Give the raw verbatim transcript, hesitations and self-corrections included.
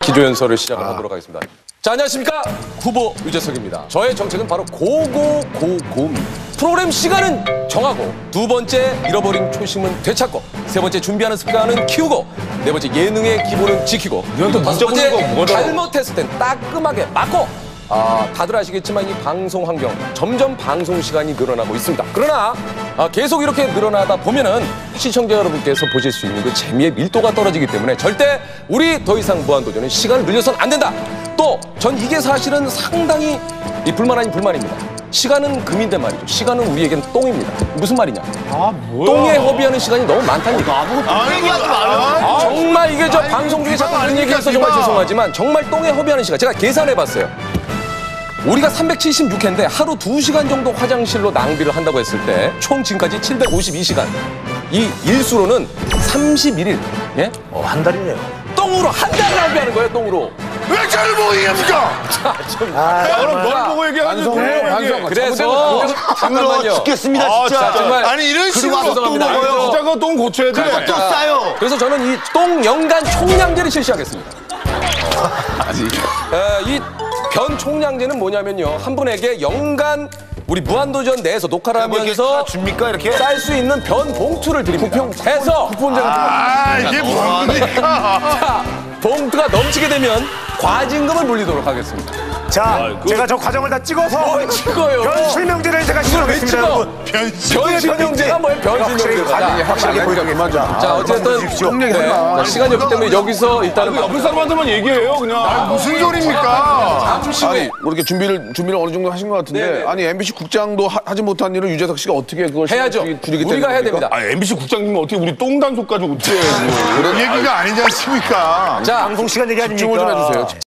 기조연설을 시작을 하도록 하겠습니다. 자, 안녕하십니까. 후보 유재석입니다. 저의 정책은 바로 고고고고입니다. 프로그램 시간은 정하고, 두 번째 잃어버린 초심은 되찾고, 세 번째 준비하는 습관은 키우고, 네 번째 예능의 기본은 지키고, 또 다섯 번째 잘못했을 땐 따끔하게 맞고. 아, 다들 아시겠지만 이 방송 환경 점점 방송 시간이 늘어나고 있습니다. 그러나 아, 계속 이렇게 늘어나다 보면은 시청자 여러분께서 보실 수 있는 그 재미의 밀도가 떨어지기 때문에 절대 우리 더 이상 무한도전은 시간을 늘려서는 안 된다. 또 전 이게 사실은 상당히 이 불만 아닌 불만입니다. 시간은 금인데 말이죠. 시간은 우리에겐 똥입니다. 무슨 말이냐? 아, 뭐야? 똥에 허비하는 시간이 너무 많다니까. 아무것도 얘기하지 말아요. 정말 이게 저 방송 중에 자꾸 그런 얘기해서 정말 죄송하지만 정말 똥에 허비하는 시간. 제가 계산해봤어요. 우리가 삼백칠십육 회인데 하루 두 시간 정도 화장실로 낭비를 한다고 했을 때 총 지금까지 칠백오십이 시간. 이 일수로는 삼십일 일. 예? 어, 한 달이네요. 똥으로 한 달을 낭비하는 거예요, 똥으로. 왜 저를 보고 얘기합니까? 자, 좀. 아, 그럼 뭘 보고 얘기하는지 반성, 그래서 잠깐만요. 죽겠습니다, 아, 진짜. 자, 정말. 아니 이런 식으로 또 죄송합니다. 먹어요. 진짜 그거 똥 고쳐야 돼. 또 싸요. 그래서 저는 이 똥 연간 총량제를 실시하겠습니다. 에, 이 변 총량제는 뭐냐면요. 한 분에게 연간 우리 무한도전 내에서 녹화를 하면서 줍니까, 이렇게? 쌀 수 있는 변 봉투를 드립니다. 해서 아 이게 뭡니까? 자, 봉투가 넘치게 되면 과징금을 물리도록 하겠습니다. 자, 제가 저 과정을 다 찍어서 뭘 찍어요? 변 실명제를 제가 왜 시작하겠습니다, 찍어? 여러분. 변신. 변실명제가 뭐예요? 변실명제가. 확실하게 보여드리겠습니다. 자, 어쨌든 네, 자, 시간이 없기 때문에 여기서 일단은 옆에 사람한테만 얘기해요 그냥. 아, 무슨 소리입니까? 잠시 아니 후에 뭐 이렇게 준비를 준비를 어느 정도 하신 것 같은데 네네. 아니 엠비씨 국장도 하, 하지 못한 일을 유재석 씨가 어떻게 그걸 해야죠. 신경 줄이기 우리가 해야 됩니다. 아 엠비씨 국장님은 어떻게 우리 똥 단속 가지고 어떻게 해요? 그 얘기가 아니지 않습니까? 자, 방송 시간 얘기 아닙니까? 집중을 좀 해주세요.